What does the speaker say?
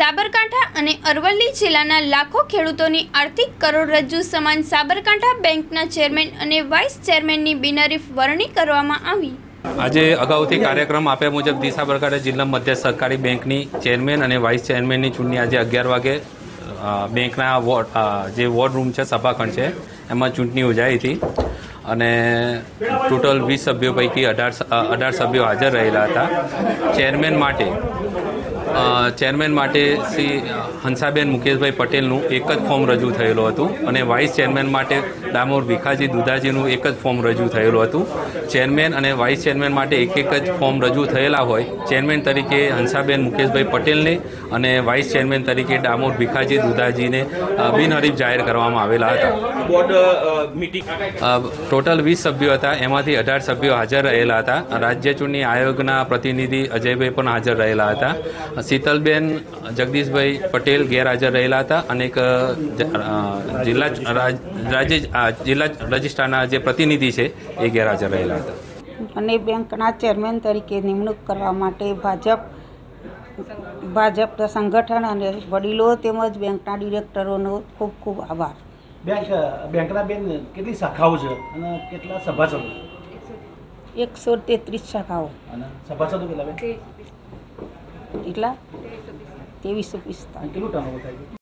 સાબરકાંઠા અને અરવલ્લી જિલ્લાના લાખો ખેડૂતોની આર્થિક કરોડરજ્જુ સમાન સાબરકાંઠા બેંકના ચેરમેન અને વાઇસ ચેરમેનની બિનહરીફ વરણી કરવામાં આવી। આજે અગાઉથી કાર્યક્રમ આપ્યા મુજબ દી સાબરકાંઠા જિલ્લા મધ્ય સહકારી બેંકની ચેરમેન અને વાઇસ ચેરમેનની ચૂંટણી આજે 11 વાગે બેંકના જે વોર્ડ રૂમ છે, સભાખંડ છે, એમાં ચૂંટણી યોજાઈ હતી અને ટોટલ 20 સભ્યો પૈકી 18 સભ્યો હાજર રહેલા હતા। ચેરમેન માટે શ્રી હંસાબેન મુકેશભાઈ પટેલનું એક જ ફોર્મ રજૂ થયેલું હતું અને વાઇસ ચેરમેન માટે ડામોર ભીખાજી દુધાજીનું એક જ ફોર્મ રજૂ થયેલું હતું। ચેરમેન અને વાઇસ ચેરમેન માટે એક જ ફોર્મ રજૂ થયેલા હોય ચેરમેન તરીકે હંસાબેન મુકેશભાઈ પટેલને અને વાઇસ ચેરમેન તરીકે ડામોર ભીખાજી દુધાજીને બિનહરીફ જાહેર કરવામાં આવેલા હતા। બોર્ડ મીટિંગ ટોટલ 20 સભ્યો હતા, એમાંથી 18 સભ્યો હાજર રહેલા હતા। રાજ્ય ચૂંટણી આયોગના પ્રતિનિધિ અજયભાઈ પણ હાજર રહેલા હતા। શીતલબેન જગદીશભાઈ પટેલ ગેરહાજર રહેલા હતા અને એક જિલ્લા રજિસ્ટ્રારના જે પ્રતિનિધિ છે એ ગેરહાજર રહેલા હતા। અને બેંકના ચેરમેન તરીકે નિમણૂક કરવા માટે ભાજપ સંગઠન અને વડીલો તેમજ બેંકના ડિરેક્ટરોનો ખૂબ ખૂબ આભાર। બેંકના બેન કેટલી શાખાઓ છે અને કેટલા સભાસદો? 133 શાખાઓ અને સભાસદો કેટલા બેન? કેટલા? 2345। કેટલું ટર્નઓવર થાય છે?